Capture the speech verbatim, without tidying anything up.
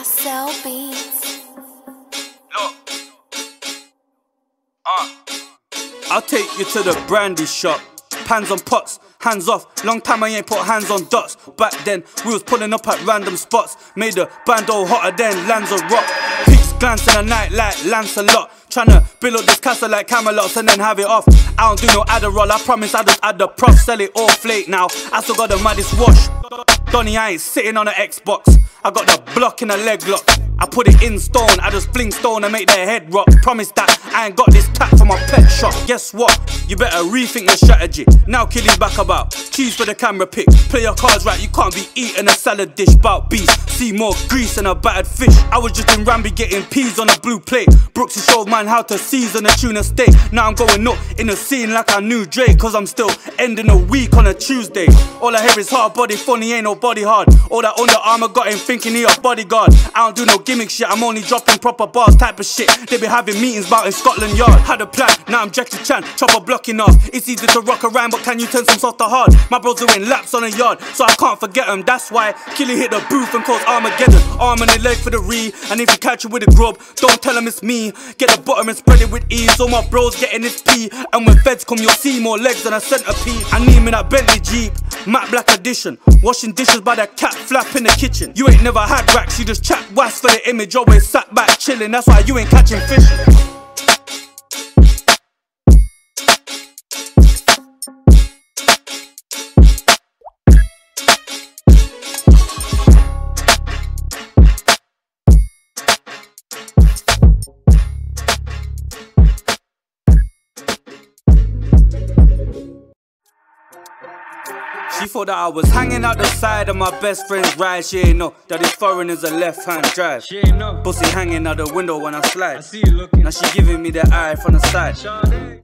Marcel Beats. Look. Uh. I'll take you to the brandy shop. Pans on pots, hands off. Long time I ain't put hands on dots. Back then, we was pulling up at random spots. Made the bando hotter than Lanzarote. Peaks glance in the night like Lancelot. Tryna build up this castle like Camelot and then have it off. I don't do no Adderall, I promise I just add the prof. Sell it all flake now, I still got the maddest wash. Donny, I ain't sitting on an Xbox. I got the block in a leg lock. I put it in stone, I just fling stone and make their head rock. Promise that I ain't got this tap from my pet shop. Guess what? You better rethink your strategy. Now Killy's back about. Cheese for the camera pick. Play your cards right, you can't be eating a salad dish. Bout beef, see more grease than a battered fish. I was just in Ramby getting peas on a blue plate. Brooksy showed man how to season a tuna steak. Now I'm going up in the scene like I knew Drake. Cause I'm still ending the week on a Tuesday. All I hear is hard body funny, ain't no body hard. All that under armor got him thinking he a bodyguard. I don't do no gimmick shit, I'm only dropping proper bars type of shit. They be having meetings about in Scotland Yard. Had a plan, now I'm Jackie Chan, chopper blocking off. It's easy to rock around, but can you turn some soft to hard? My bros doing laps on a yard, so I can't forget them. That's why Killy hit the booth and calls Armageddon. Arm and a leg for the re, and if you catch it with a grub, don't tell them it's me. Get the bottom and spread it with ease. All my bros getting this pee, and when feds come you'll see more legs than a centipede. I need me that Bentley Jeep, matte black edition. Washing dishes by the cat flap in the kitchen. You ain't never had racks, you just chat was for the image. Always sat back chilling, that's why you ain't catching fish. She thought that I was hanging out the side of my best friend's ride. She ain't know that this foreign is a left-hand drive. She ain't know. Pussy hanging out the window when I slide. I see you looking. Now she giving me the eye from the side.